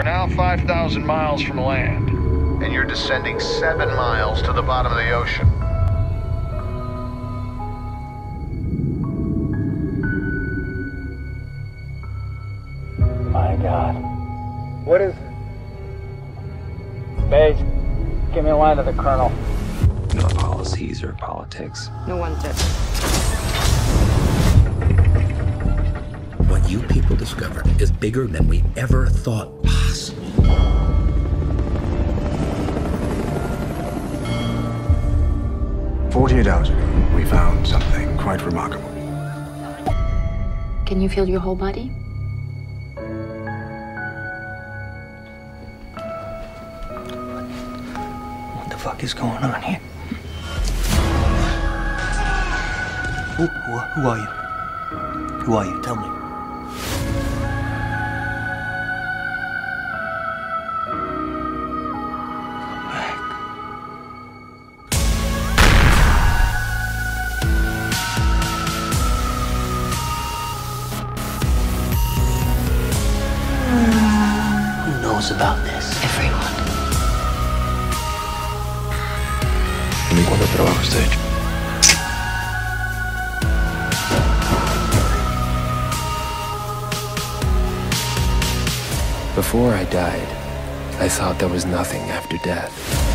now 5,000 miles from land. And you're descending 7 miles to the bottom of the ocean. My God. What is it? Babe, give me a line to the colonel. No policies or politics. No one did. What you people discovered is bigger than we ever thought possible. "48 hours ago, we found something quite remarkable. Can you feel your whole body? What the fuck is going on here? Who are you? Who are you? Tell me. Who knows about this? Everyone. ¿Y cuánto trabajo está hecho? Before I died, I thought there was nothing after death.